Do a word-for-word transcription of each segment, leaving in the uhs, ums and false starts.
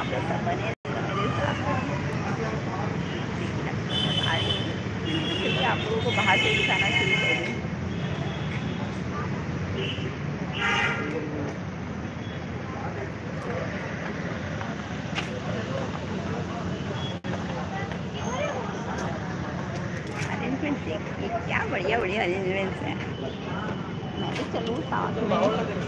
आप लोग सब बने रहेगा मेरे साथ। आ रही हूँ क्योंकि आप लोगों को बाहर से दिखाना शुरू कर दूँ। अरेंजमेंट देखिए क्या बढ़िया बढ़िया अरेंजमेंट्स हैं। मैं भी चलूँ साथ में।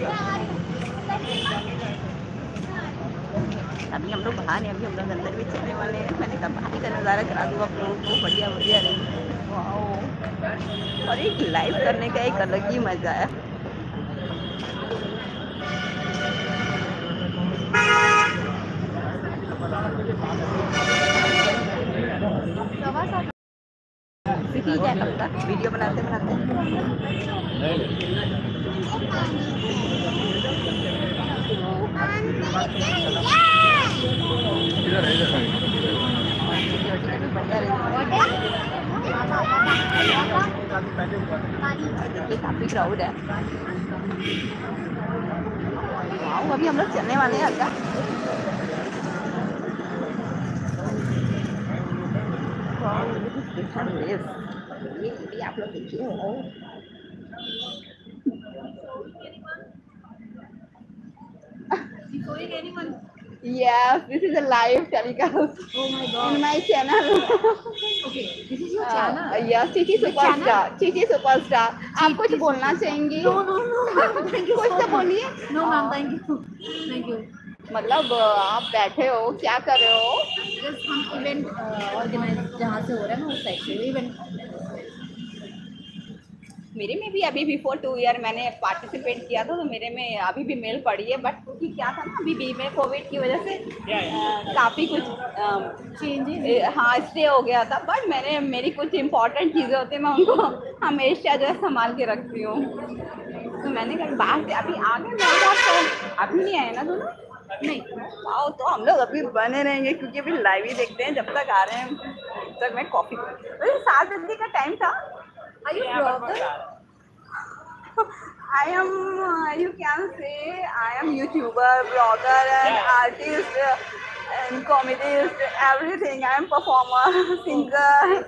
अभी हम लोग बाहर हैं, अभी हम लोग अंदर भी चलने वाले हैं। मैंने कहा बाहर का नज़ारा करा दूँ आप लोगों को। बढ़िया बढ़िया अरेंजमेंट, वाओ। और एक लाइव करने का एक अलग ही मज़ा है। सीखी क्या करता वीडियो बनाते बनाते। देखिए काफी क्राउड है। वाओ, अभी हम लोग चलने वाले हैं हल्का। ये भी आप लोग देखिए। Yes, this is a live telecast. Oh my god. In my channel. Okay, this is your channel. Uh, yes, Chichi Superstar. Chichi Superstar. आप कुछ बोलना चाहेंगी? No, no, no. Thank you. कुछ तो बोलिए। No, ma'am. Thank you. Thank you. मतलब आप बैठे हो, क्या कर रहे हो? Just हम इवेंट ऑर्गेनाइज जहाँ से हो रहा है ना उस साइड से इवेंट। मेरे में भी अभी बिफोर टू ईयर मैंने पार्टिसिपेट किया था, तो मेरे में अभी भी मेल पड़ी है। बट क्योंकि क्या था ना, अभी बी में कोविड की वजह से काफ़ी कुछ चेंज हाँ स्टे हो गया था। बट मैंने मेरी कुछ इंपॉर्टेंट चीज़ें होती हैं, मैं उनको हमेशा जो है संभाल के रखती हूँ। तो मैंने कहा बाहर से अभी आ गए मेरे पास, तो अभी नहीं आए ना दोनों? नहीं। आओ तो हम लोग अभी बने रहेंगे क्योंकि अभी लाइव ही देखते हैं। जब तक आ रहे हैं तब तक मैं कॉफ़ी, सात बजे का टाइम था। Are you blogger? I am, uh, you can say, I am YouTuber, blogger, and artist, uh, and comedist, everything. I am performer, singer.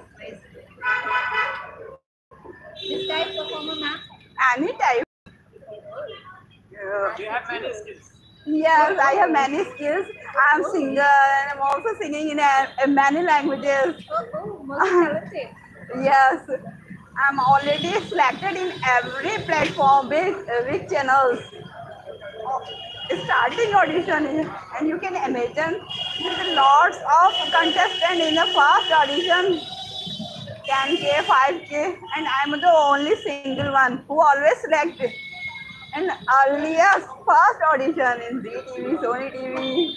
This type performer, ma'am? Any type. Do you have many skills? Yes, I have many skills. I am singer, and I am also singing in a, a many languages. Oh, oh, multi-talented. Yes. I'm already selected in every platform, big, uh, big channels. Oh, starting audition, and you can imagine there's lots of contestants in the first audition, ten K, five K, and I'm the only single one who always selected. And earliest first audition in Z T V, Sony T V.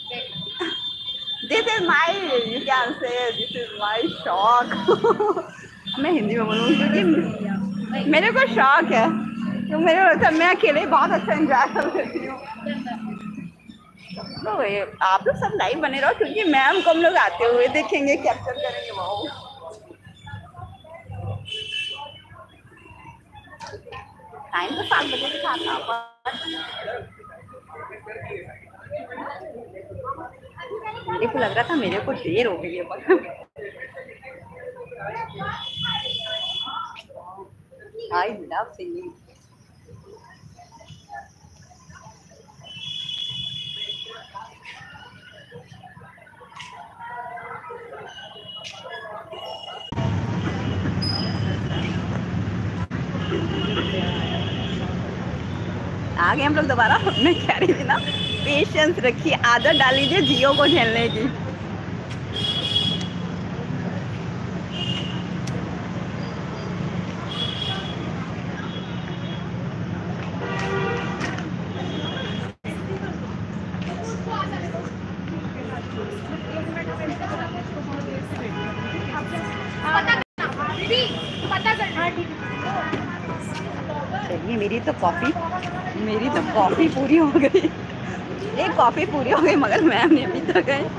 This is my, you can say, this is my shock. मैं हिंदी में बोलूँ क्योंकि मेरे को शौक है, तो मेरे मतलब मैं अकेले बहुत अच्छा एंजॉय कर लेती हूँ। तो ये आप लोग सब लाइव बने रहो क्योंकि मैम को हम लोग आते हुए देखेंगे, कैप्चर करेंगे। वो टाइम तो सात बजे से था, मेरे को लग रहा था मेरे को देर हो गई है पर I love singing. आ गए हम लोग दोबारा। मैं कह रही थी ना, पेशेंस रखिए, आदत डाल लीजिए जियो को झेलने की। चलिए, मेरी तो कॉफ़ी मेरी तो कॉफ़ी पूरी हो गई। एक कॉफ़ी पूरी हो गई मगर मैम ने अभी तक है।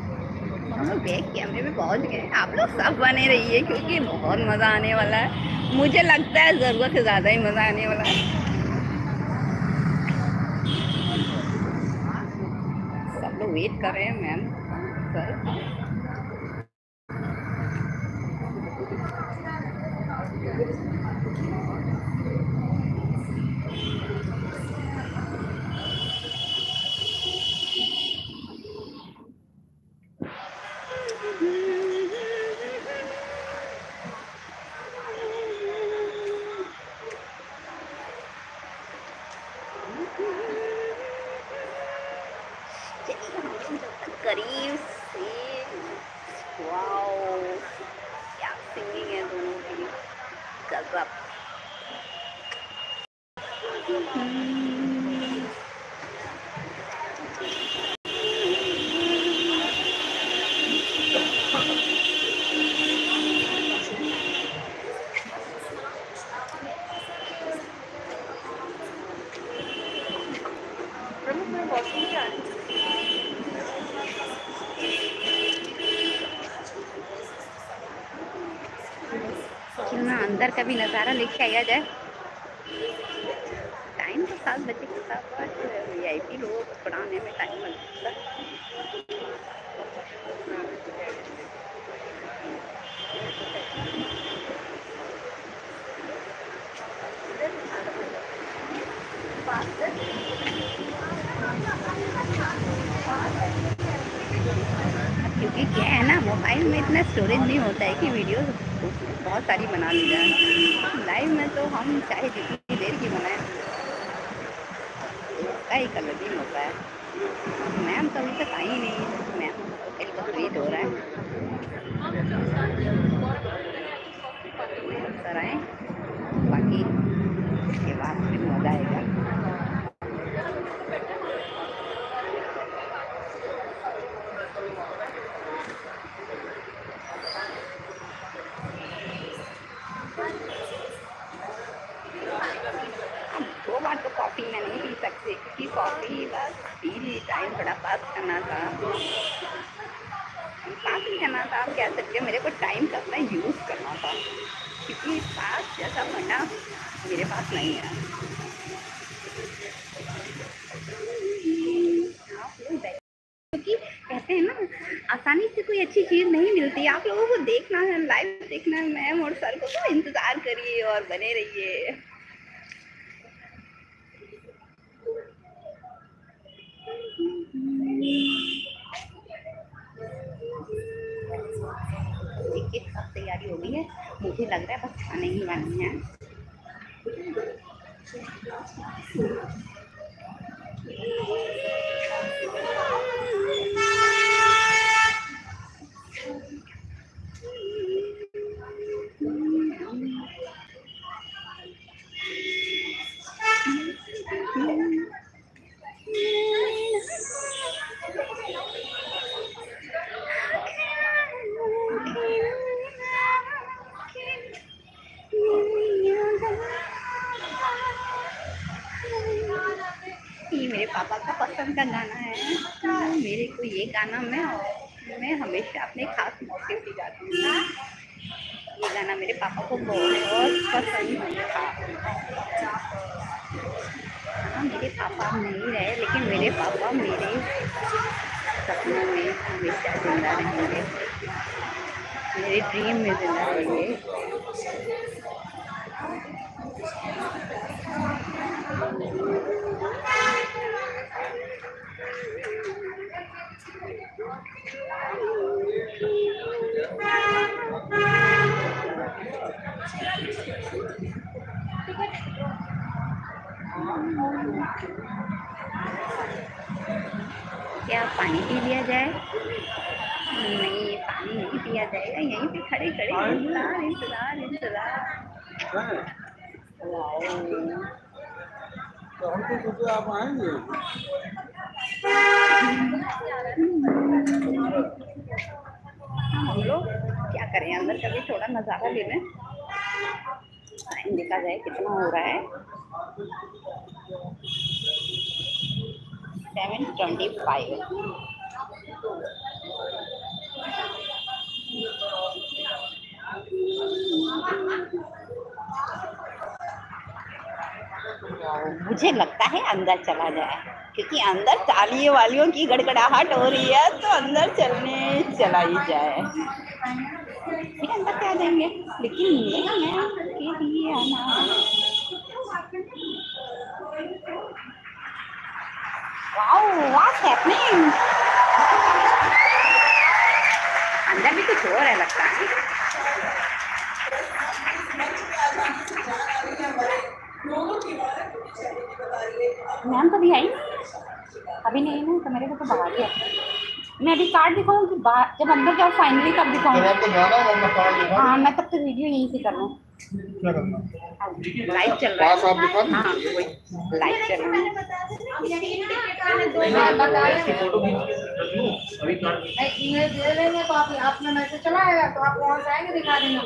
हम लोग बैक कैमरे में पहुंच गए। आप लोग सब बने रहिए क्योंकि बहुत मज़ा आने वाला है। मुझे लगता है जरूरत से ज्यादा ही मजा आने वाला है। सब लोग वेट कर रहे हैं मैम सर। करीब से वाओ, क्या सिंगिंग है दोनों की, गजब। क्यों ना अंदर का भी नज़ारा लेके आया जाए। टाइम तो सात बजे के साथ वी आई पी लोगों को पढ़ाने में टाइम लगता है। क्योंकि क्या है ना, मोबाइल में इतना स्टोरेज नहीं होता है कि वीडियो बहुत सारी बना ली जाए। लाइव में तो हम चाहे जितनी देर की बनाए उसका ही कलर नहीं होता है। मैम तो अभी तक आई नहीं, मैम कल का वेट हो रहा है सर आए, बाकी उसके बाद फिर मज़ा आएगा। दो बार तो कॉफ़ी में नहीं पी सकते क्योंकि कॉफ़ी बस पी ली, टाइम थोड़ा पास करना था, पास नहीं करना था आप कह सकते हो, मेरे को टाइम का अपना यूज़ करना था क्योंकि पास जैसा बनना मेरे पास नहीं है। क्योंकि कहते हैं ना, आसानी से कोई अच्छी चीज़ नहीं मिलती, आप लोगों को देखना है, लाइव देखना है मैम और सर को, तो इंतज़ार करिए और बने रहिए। एक सब तैयारी हो गई है, मुझे लग रहा है बस खाने ही वाली है। ये मेरे पापा का पसंद का गाना है, तो मेरे को ये गाना मैं मैं हमेशा अपने खास मौके पे गाती हूँ। ये गाना मेरे पापा को बहुत पसंद था। हाँ, मेरे पापा नहीं रहे लेकिन मेरे पापा मेरे सपनों में हमेशा जिंदा रहेंगे, मेरे ड्रीम में जिंदा रहेंगे। क्या पानी पी लिया जाए? नहीं, पानी नहीं पिया जाएगा, यहीं पे खड़े खड़े इंतजार इंतजार इंतजार। तो हम तो सोचे आप आएंगे। हम लोग क्या करें, अंदर का भी थोड़ा नज़ारा ले लें। टाइम देखा जाए कितना हो रहा है, सेवन ट्वेंटी फाइव। मुझे लगता है अंदर चला जाए, क्योंकि अंदर तालियों वालियों की गड़गड़ाहट हो रही है, तो अंदर चलने चला ही जाए। फिर अंदर क्या देंगे, लेकिन मैं के लिए आना। Wow, what's happening? अंदर भी कुछ और है लगता है। मैम कभी आई? अभी नहीं ना, तो मेरे को तो बाहर ही है। मैं अभी कार्ड दिखाऊँ कि बाहर, जब अंदर जाओ फाइनली तब दिखाऊँ? हाँ, मैं तब तक वीडियो यहीं से कर लूँ। क्या करना? लाइव चल रहा है। पास आप दिखा दें? हाँ, वही लाइव चल रहा है। दे देंगे तो आप आपने मैसेज चला आएगा तो आप वहाँ से आएंगे दिखा देंगे।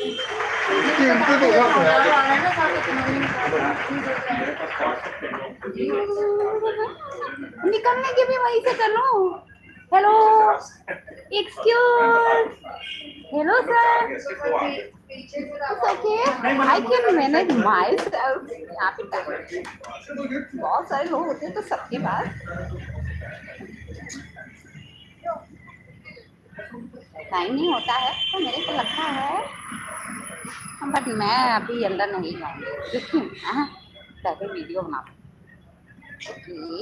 निकलने के भी वहीं से कर लो। Hello, excuse, hello sir, it's okay, I can manage myself. यहाँ पे बहुत सारे लोग होते हैं तो सबके पास टाइम नहीं होता है, तो मेरे को लगता है, बट मैं अभी अंदर नहीं जाऊँगी क्योंकि हाँ पहले वीडियो बना ओके।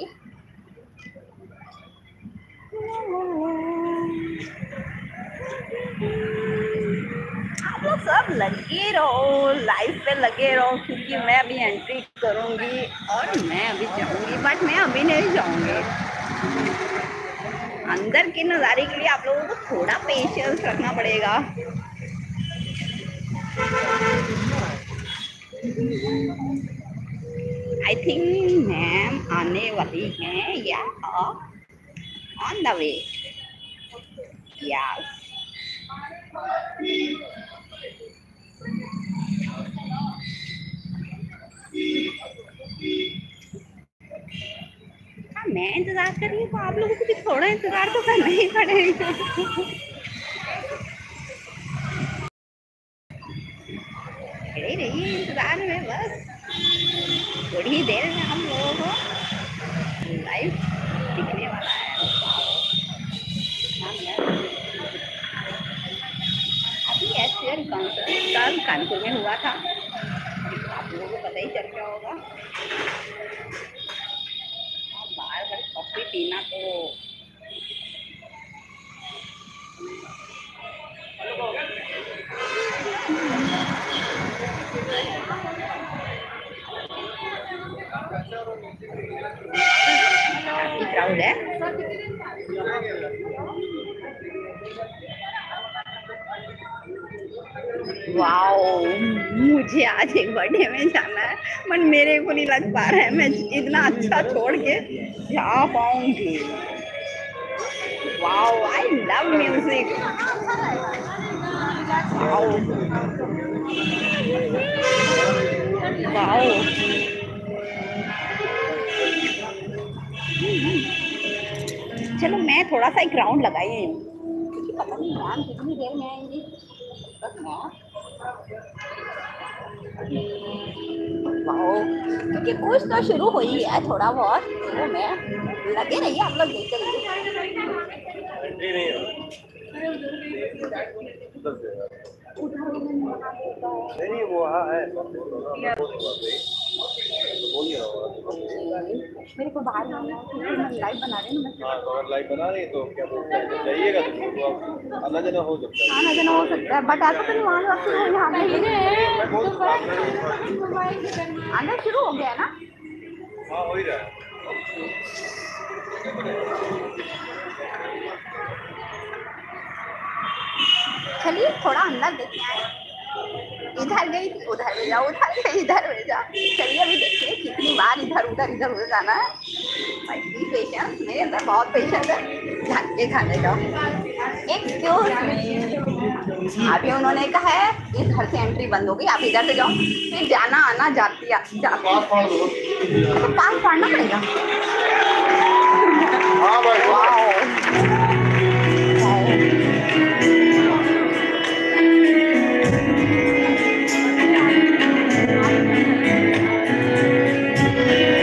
आप लोग सब लगे रहो, लाइव पे लगे रहो, क्योंकि मैं अभी एंट्री करूँगी और मैं अभी जाऊँगी, बट मैं अभी नहीं जाऊँगी। अंदर के नज़ारे के लिए आप लोगों को थोड़ा पेशेंस रखना पड़ेगा। आई थिंक मैम आने वाली हैं या ऑन द वे। यस, मैं इंतजार कर रही हूँ, तो आप लोगों को भी थोड़ा इंतजार तो करना ही पड़ेगा। खड़े रहिए इंतजार में, बस थोड़ी ही देर में हम लोगों को लाइव दिखने वाला है। अभी एस कल कानपुर में हुआ था, आप लोगों को पता ही चल गया होगा। बाहर बार कॉफी पीना तो क्राउड है। वाओ, मुझे आज एक बर्थडे में जाना है, बट मेरे को नहीं लग पा रहा है मैं इतना अच्छा छोड़ के जा पाऊंगी। Wow, I love music. Wow wow, चलो मैं थोड़ा सा एक राउंड लगाई हूँ, क्योंकि पता नहीं मैम कितनी देर में आएंगी। क्योंकि कुछ तो शुरू हो ही है थोड़ा बहुत, तो मैं लगे रहिए, आप लोग देखते रहिए। नहीं वो है मेरे को बाहर जाना है, मैं लाइव बना रही हूँ। अगर लाइव बना रही तो क्या बोलते हैं, जाइएगा तो आना जाना हो सकता है। आना जाना हो सकता है, बट ऐसा तो नहीं वहाँ शुरू हो, यहाँ आना शुरू हो गया है ना। हाँ हो ही रहा है। चलिए थोड़ा अंदर देखते आए। इधर गई उधर ले जाओ, उधर गई इधर ले जाओ। चलिए अभी देखिए कितनी बार इधर उधर इधर उधर जाना है। भाई पेशेंस, मेरे अंदर बहुत पेशेंस है। झाके खाने जाओ। एक्सक्यूज मी, अभी उन्होंने कहा है इस घर से एंट्री बंद हो गई, आप इधर से जाओ, फिर जाना आना जाती जा, तो पास पढ़ना पड़ेगा। हाँ भाई वाओ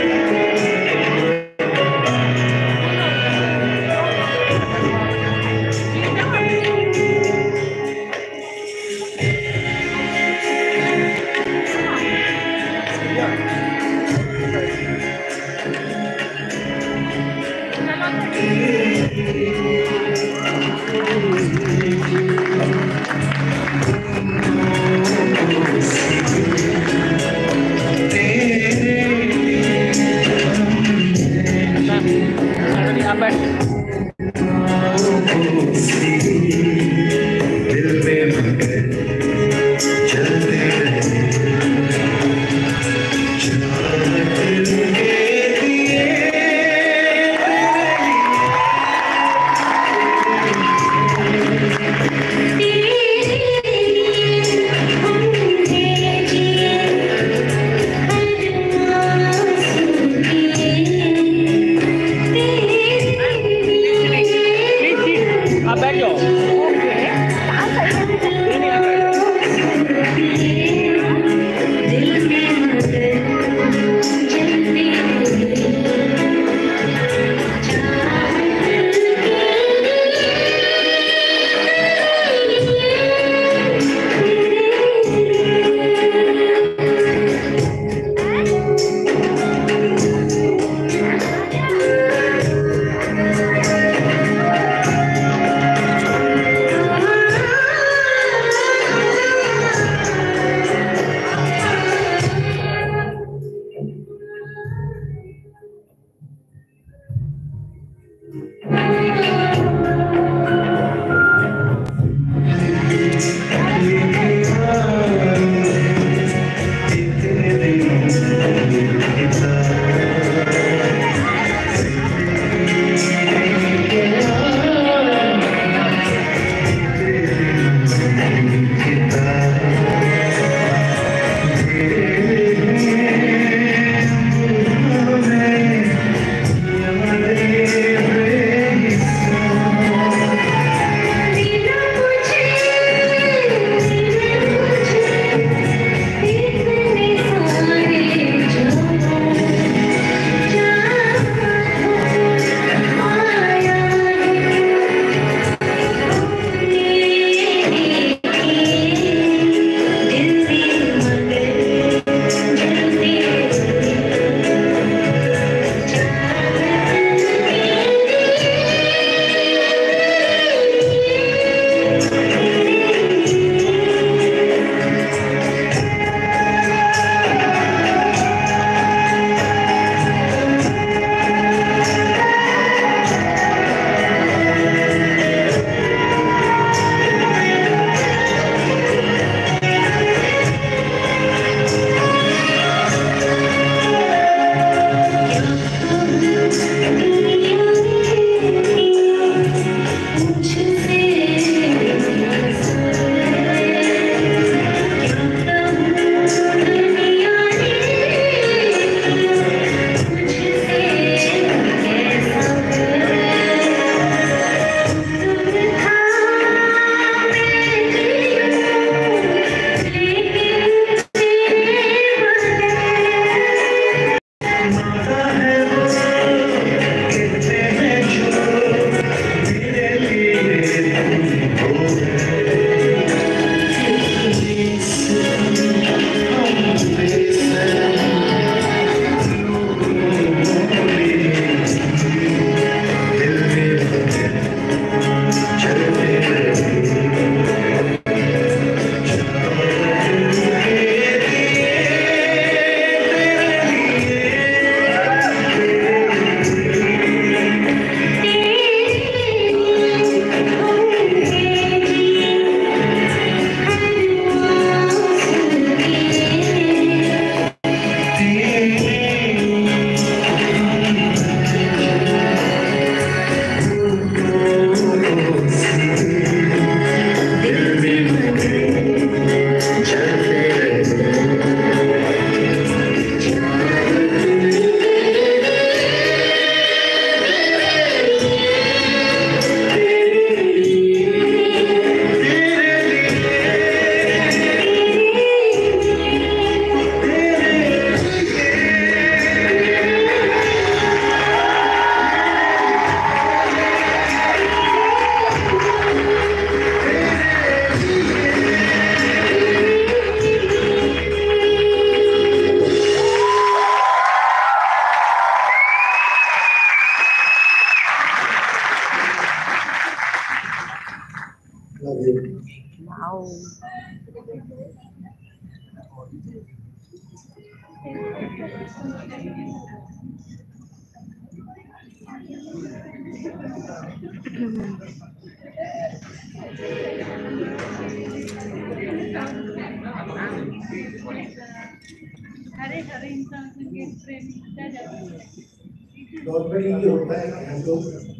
नॉर्मली ये होता है कि हम लोग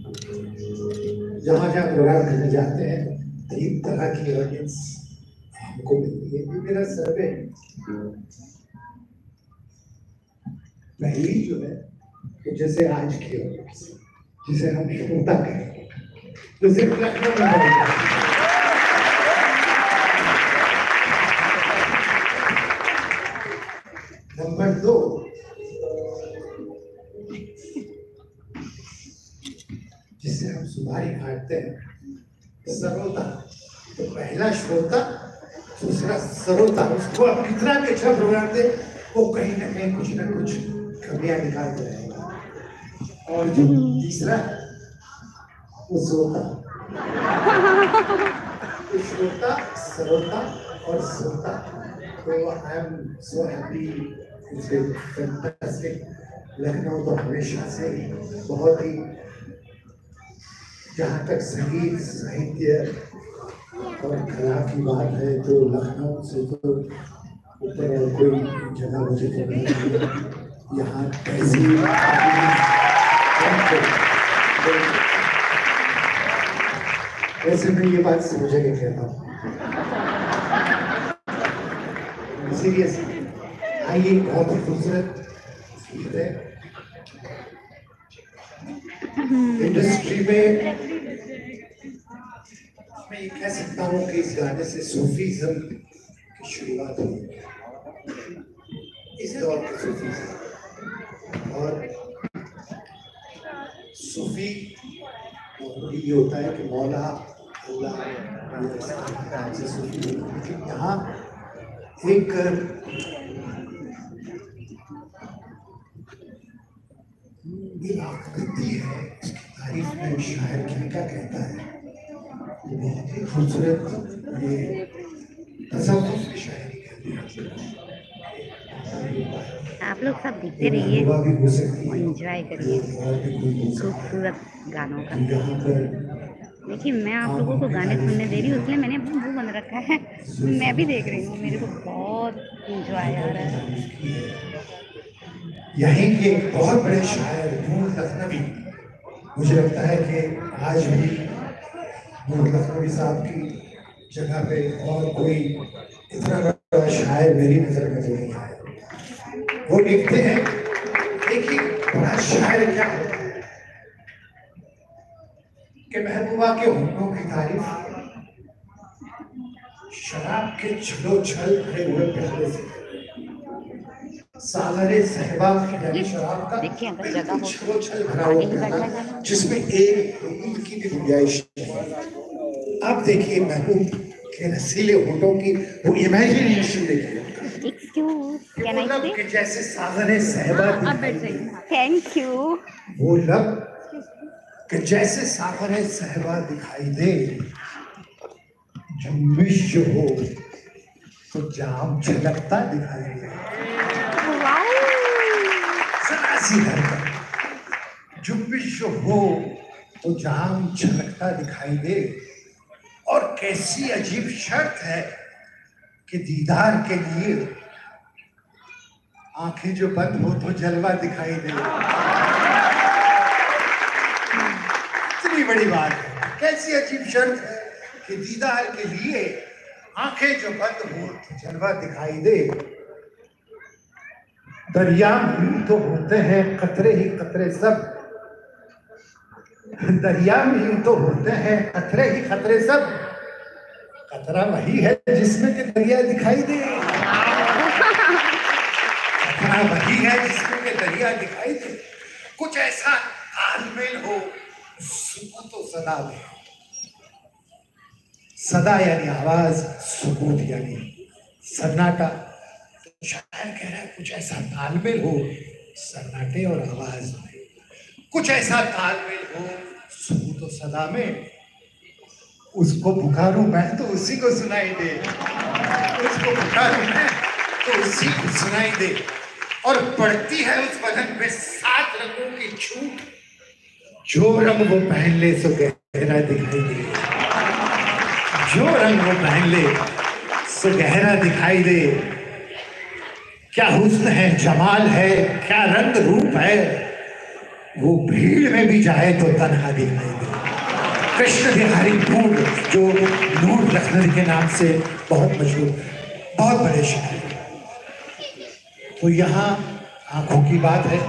जहाँ जहाँ प्रोग्राम करने जाते हैं तीन तरह की ऑडियंस हमको मिलती है। ये मेरा सर्वे पहली जो है तो जैसे आज की ऑडियंस जिसे हम श्रोता कहें, तो सिर्फ लखनऊ में नंबर दो जिसे हम सुधारी काटते हैं सरोता। तो पहला श्रोता दूसरा सरोता, उसको आप कितना भी अच्छा प्रोग्राम दे वो कहीं ना कहीं कुछ ना कुछ कमियां निकाल जाएगा। और जो तीसरा वो श्रोता, तो श्रोता सरोता और श्रोता। तो I am so happy, it's been fantastic. Lucknow तो हमेशा से बहुत ही, जहाँ तक संगीत साहित्य और कला की बात है तो लखनऊ से तो ऊपर और कोई जगह मुझे तो नहीं। यहाँ कैसी वैसे मैं ये बात समझ के कहता हूँ सीरियस। आइए, बहुत ही खूबसूरत गीत है। इंडस्ट्री में मैं ये कह सकता हूँ कि इस गाने से सूफीज़्म की शुरुआत हुई, इस दौर के सूफीज़्म। और सूफी ये होता है कि मौला अल्लाह नाम से सूफी, लेकिन यहाँ एक ये आकृति है, इसकी तारीफ में शायर क्या क्या कहता है, ये बहुत ही खूबसूरत, ये तसव्वुफ की शायरी कहते हैं। आप लोग सब देखते रहिए और एंजॉय करिए खूबसूरत गानों का। देखिए, मैं आप लोगों को गाने सुनने दे रही हूँ, इसलिए मैंने अपना मुंह बंद रखा है। मैं भी देख रही हूँ, मेरे को बहुत एंजॉय आ रहा है। यहीं के बहुत बड़े शायर नूर लखनवी, मुझे लगता है कि आज भी नूर लखनवी साहब की जगह पे और कोई इतना बड़ा शायर मेरी नजर में नहीं आया। वो लिखते हैं, देखिए बड़ा शायर क्या होता है कि महबूबा के होठों की तारीफ शराब के छलो छल भरे हुए प्याले से, सागरे सहबा यानी शराब का छलो छल भरा हुआ प्याला जिसमें एक बूंद की भी गुंजाइश नहीं। आप देखिए महबूब के रसीले होठों की वो इमेजिनेशन देखिए, कि जैसे सागरे सहबा। Thank you. वो लब कि जैसे सागरे सहबा दिखाई दे, जुम्बिश जो हो तो जाम छलकता दिखाई दे। सरासी हरकत, जुम्बिश जो हो तो जाम छलकता दिखाई दे। और कैसी अजीब शर्त है कि दीदार के लिए आंखें जो बंद हो तो जलवा दिखाई दे। इतनी बड़ी बात है, कैसी अजीब शर्त है कि दीदार के लिए आंखें जो बंद हो तो जलवा दिखाई दे। दरिया में तो होते हैं कतरे ही कतरे सब, दरिया में तो होते हैं कतरे ही कतरे सब। कतरा वही है जिसमें कि दरिया दिखाई दे, कतरा वही है जिसमें कि दरिया दिखाई दे। कुछ ऐसा तालमेल हो सुकूत तो सदा में, सदा यानी आवाज, सुकूत यानी सन्नाटा। शायर कह रहा है कुछ ऐसा तालमेल हो सन्नाटे और आवाज में, कुछ ऐसा तालमेल हो सुकूत तो सदा में। उसको पुकारूं मैं तो उसी को सुनाई दे, उसको पुकारूं मैं तो उसी को सुनाई दे। और पड़ती है उस बदन पे सात रंगों की छूट। जो रंग वो पहन ले सो गहरा दिखाई दे, जो रंग वो पहन ले सो गहरा दिखाई दे। क्या हुस्न है, जमाल है, क्या रंग रूप है, वो भीड़ में भी जाए तो तन्हा दिखाई दे। कृष्ण बिहारी नूर, जो नूर लखनवी के नाम से बहुत मशहूर, बहुत बड़े शायर। तो यहाँ आंखों की बात है।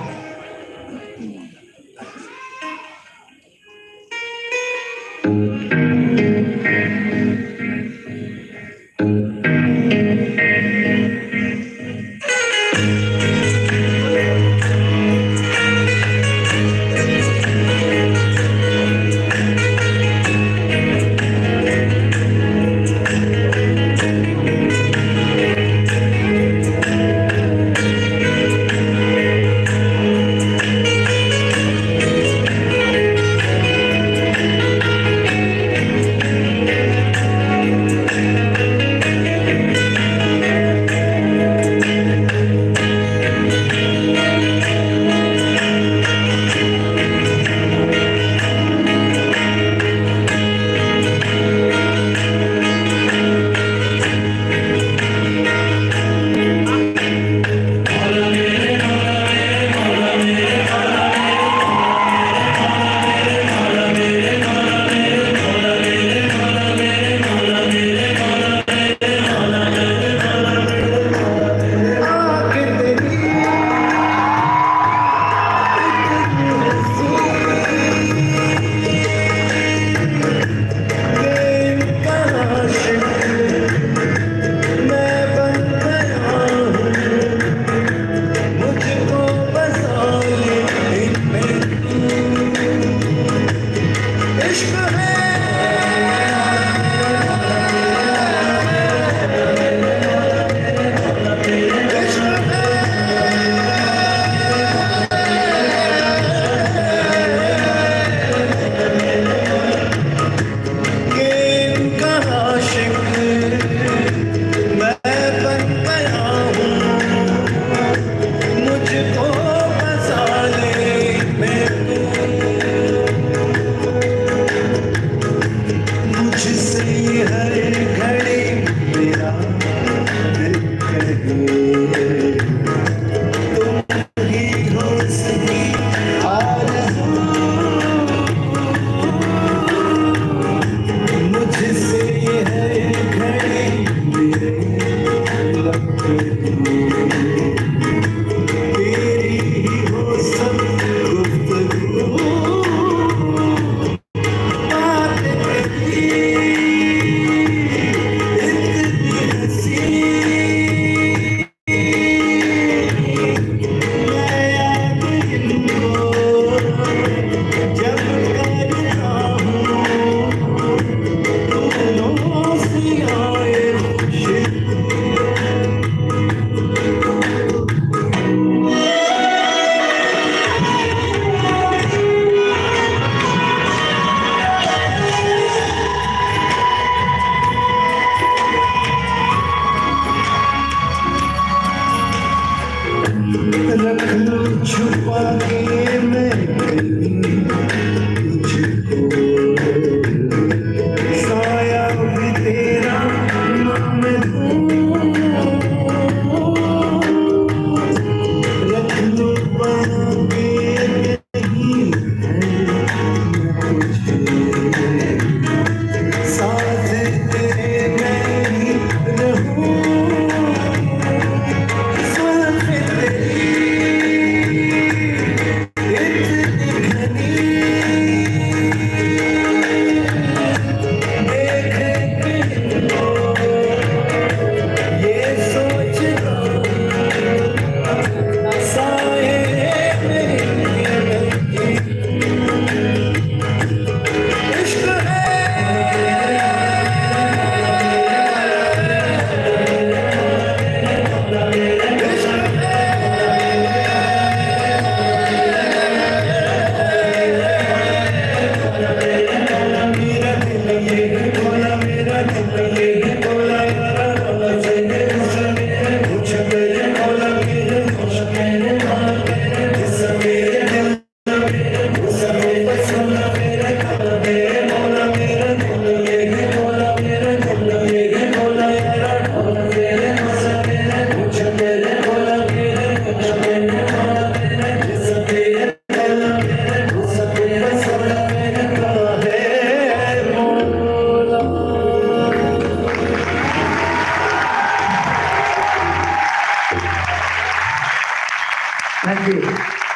Thank you.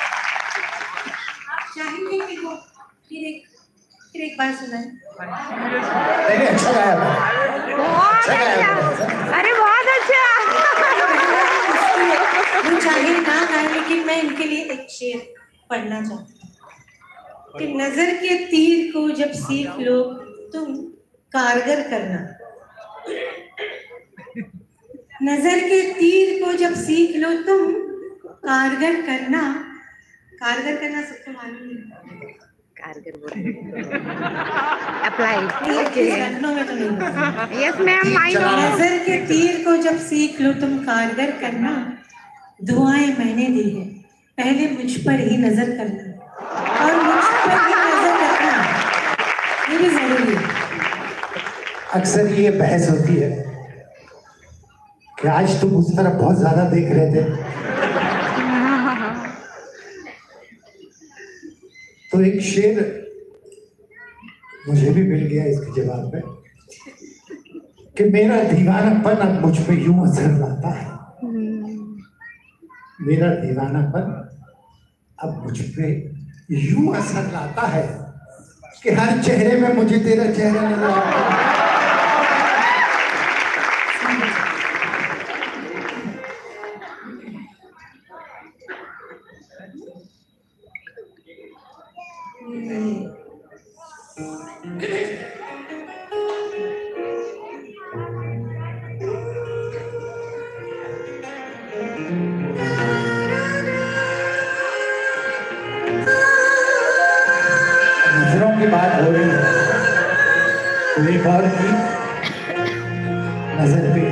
आप चाहेंगे कि वो फिर एक फिर एक बार सुनाएं? नहीं अच्छा गाया बहुत अच्छा, अरे बहुत अच्छा। वो चाहे ना गाए, लेकिन मैं इनके लिए एक शेर पढ़ना चाहती हूँ कि नजर के तीर को जब सीख लो तुम कारगर करना, नजर के तीर को जब सीख लो तुम कारगर करना। कारगर करना सबको मालूम है, कारगर बोल अप्लाई। लखनऊ में तो नहीं। Yes ma'am, I know. नजर के तीर को जब सीख लो तुम कारगर करना, दुआएं मैंने दी है पहले मुझ पर ही नजर करना, और मुझ पर ही नजर रखना, ये भी जरूरी है। अक्सर ये बहस होती है कि आज तुम उस तरफ बहुत ज्यादा देख रहे थे, तो एक शेर मुझे भी मिल गया इसके जवाब में कि मेरा दीवानापन अब मुझ पे यूं असर लाता है, मेरा दीवानापन अब मुझ पे यूं असर लाता है कि हर चेहरे में मुझे तेरा चेहरा नजर आता है। नजरों की बात हो रही है तो एक और की नजर पे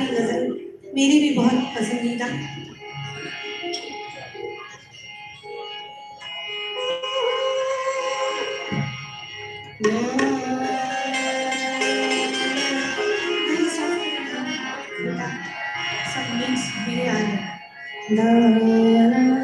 वाली गजल मेरी भी बहुत पसंदीदा। सब मीन्स मेरे आ रहे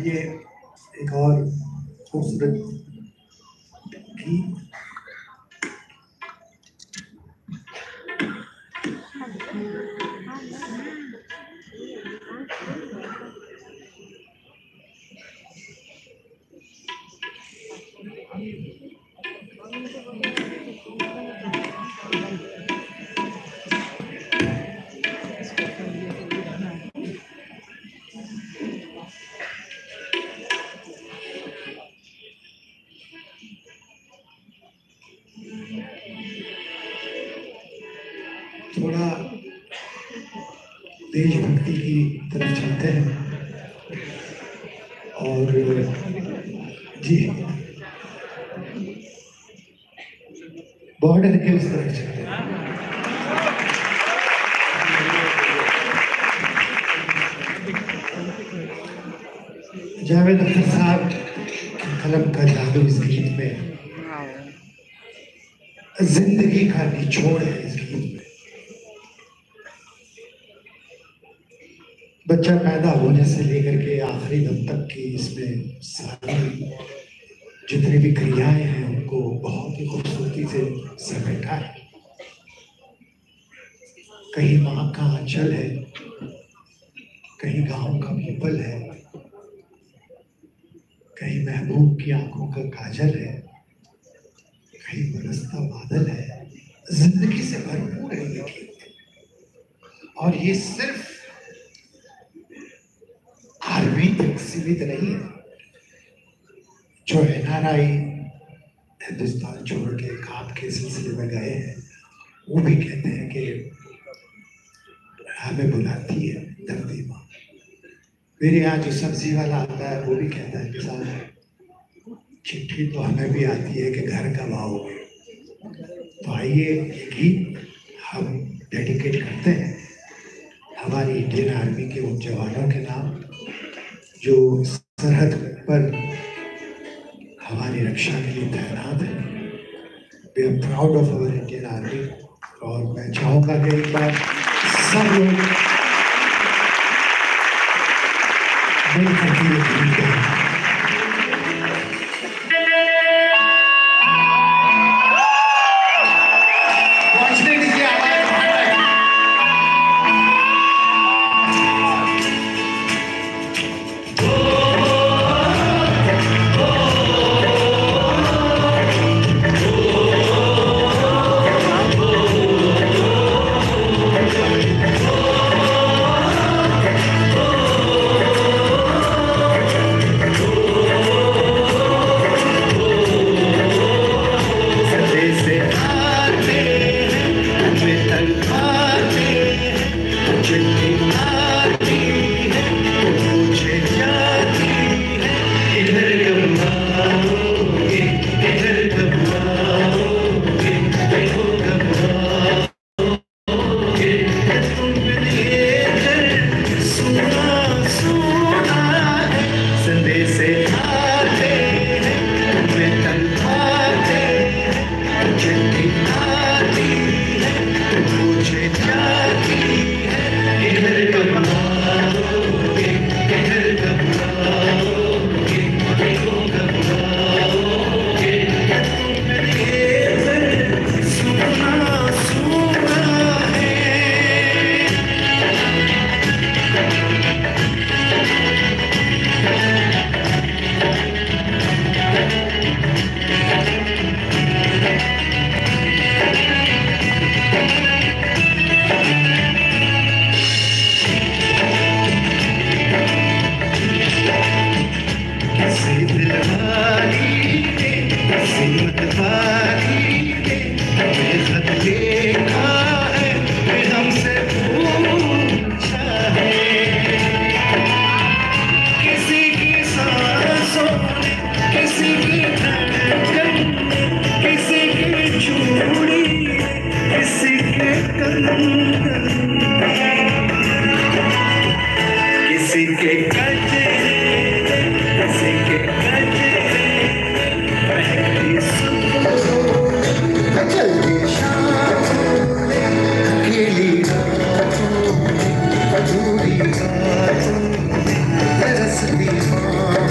आइए एक और खूबसूरत गीत थोड़ा देशभक्ति की तरफ चलते हैं और जी बॉर्डर के उस तरफ चलते हैं। जावेद अख्तर साहब की कलम का जादू इस गीत में, जिंदगी का निचोड़ है इस गीत में। बच्चा पैदा होने से लेकर के आखिरी दम तक की इसमें सारी जितनी भी क्रियाएं हैं उनको बहुत ही खूबसूरती से समेटा है। कहीं माँ का आंचल है, कहीं गांव का पीपल है, कहीं महबूब की आंखों का काजल है, कहीं बरसता बादल है। जिंदगी से भरपूर है ये गीत और ये सिर्फ आर्मी तक सीमित नहीं है। जो एन आर आई हिंदुस्तान छोड़ के काम के सिलसिले में गए हैं वो भी कहते हैं कि हमें बुलाती है धरती माँ। मेरे यहाँ जो सब्जी वाला आता है वो भी कहता है कि साहब चिट्ठी तो हमें भी आती है कि घर कब आओगे। तो आइए ये गीत हम डेडिकेट करते हैं हमारी इंडियन आर्मी के उन जवानों के नाम जो सरहद पर हमारी रक्षा के लिए तैनात है। We are proud of our Indian army. और मैं चाहूँगा कि एक बार सब लोग मिलकर के ये गीत गाएं। Let's be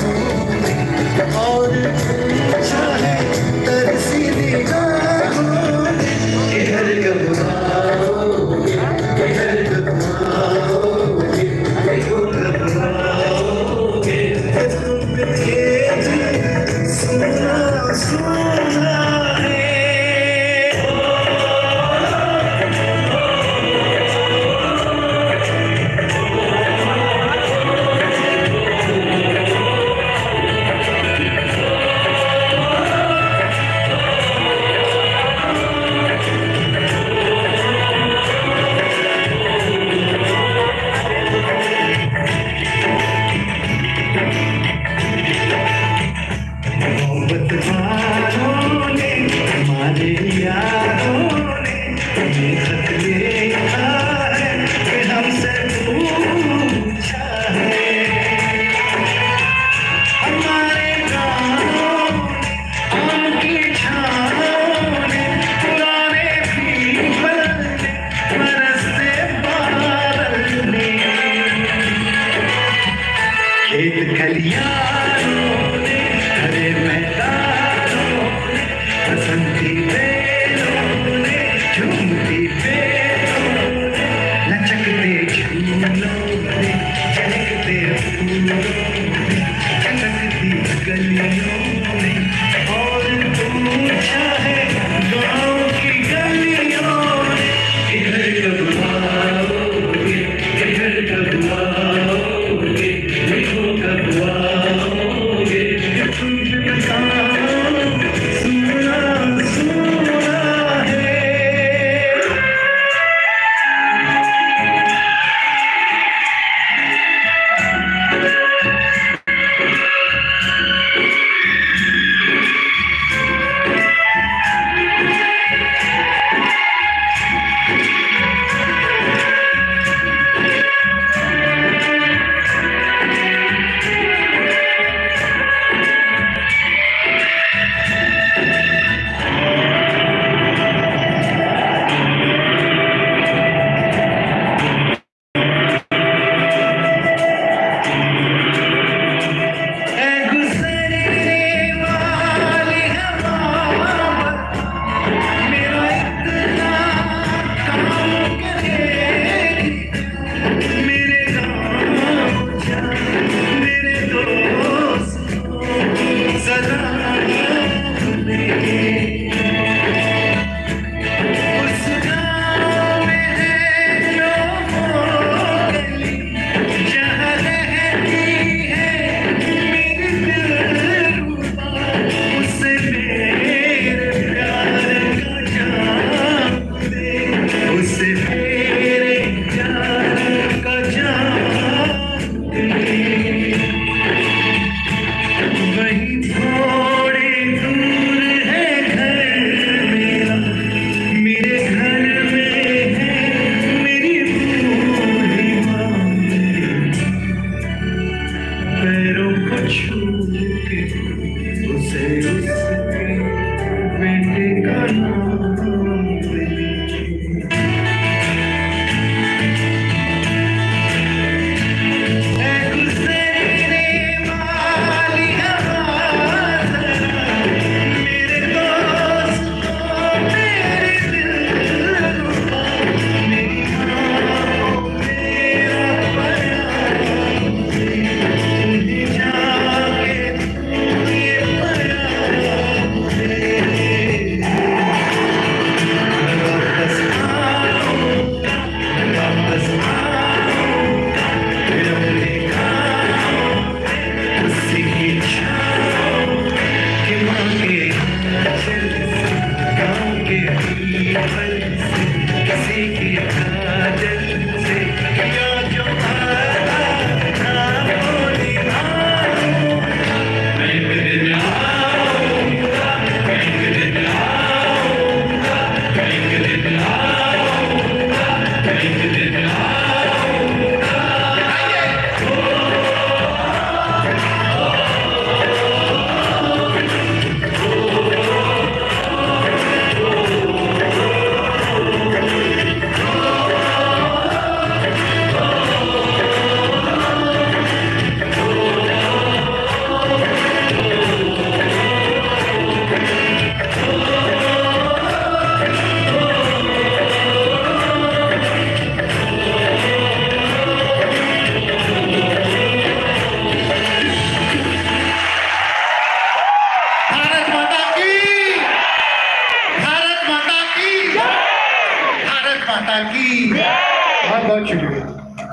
बहुत बहुत शुक्रिया।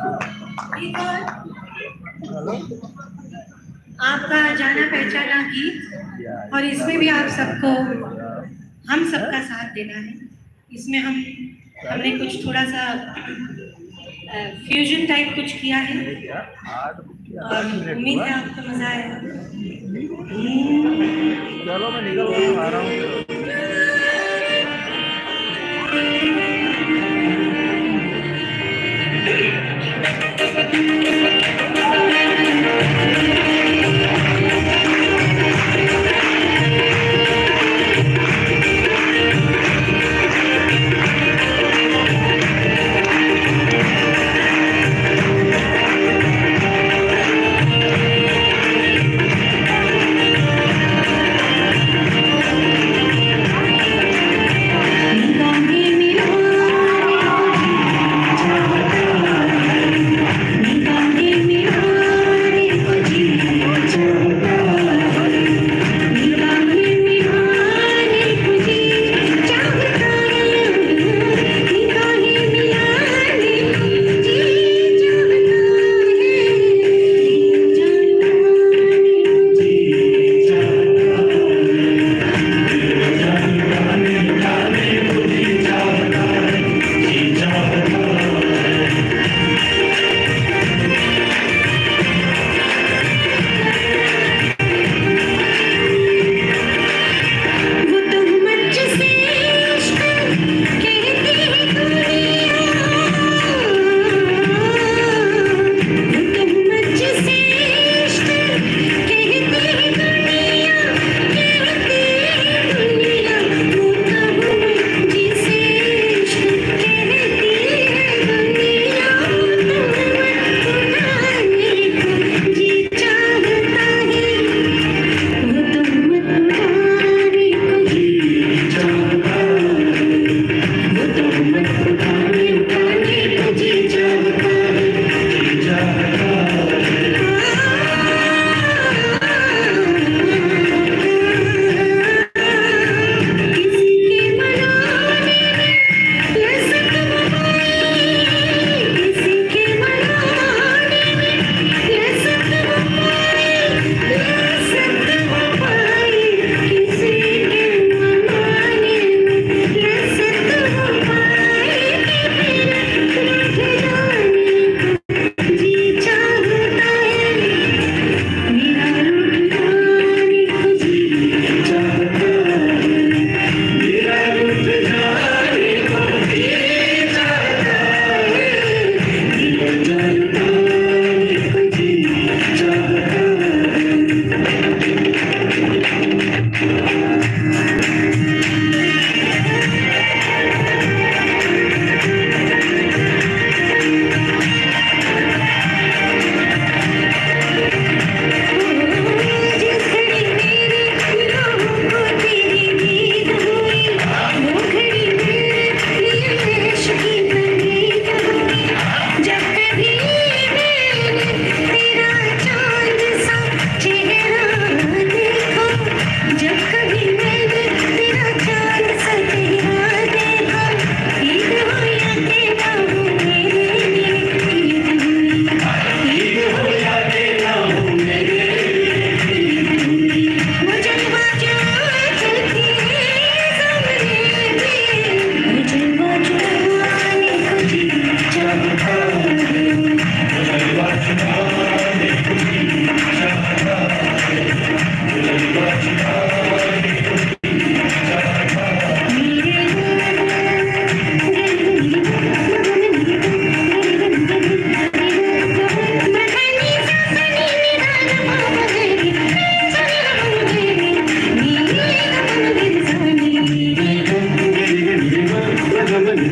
आपका जाना पहचाना गीत, और इसमें भी आप सबको हम सबका साथ देना है। इसमें हम हमने कुछ थोड़ा सा फ्यूजन टाइप कुछ किया है और उम्मीद है आपको मजा आएगा। चलो मैं निकल आ रहा हूँ।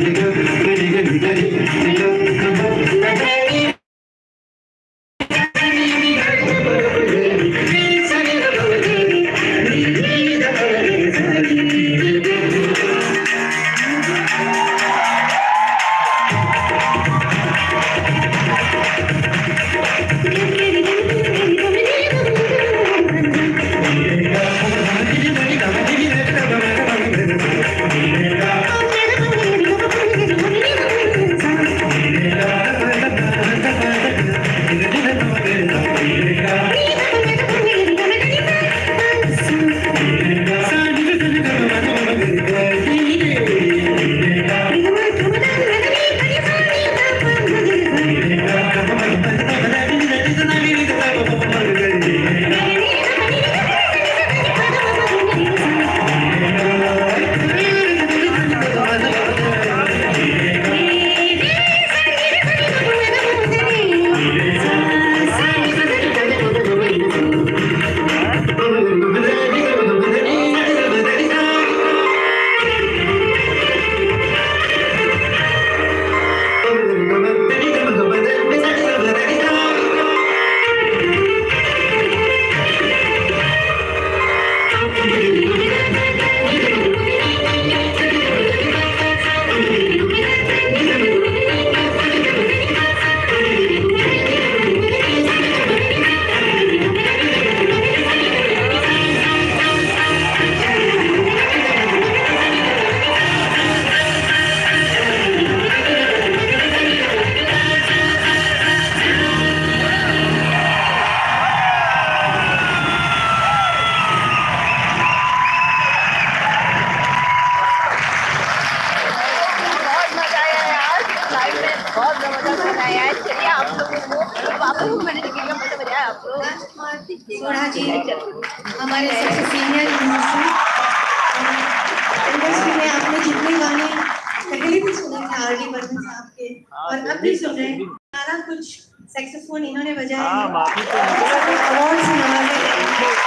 सोढ़ा जी हमारे सबसे सीनियर इंडस्ट्री में आपने जितने गाने पहले भी सुने थे आर डी बर्मन साहब के और अब भी सुन रहे हैं, सारा कुछ सैक्सोफोन इन्होंने बजाया, अवार्ड से नवाजे गए।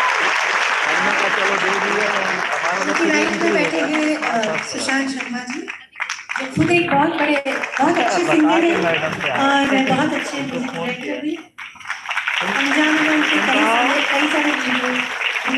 राइट पे बैठे हुए सुशांत शर्मा जी जो खुद एक बहुत बड़े बहुत अच्छे सिंगर हैं और बहुत अच्छे म्यूजिक डायरेक्टर भी। पंजाब में उनके कई सारे कई सारे वीडियो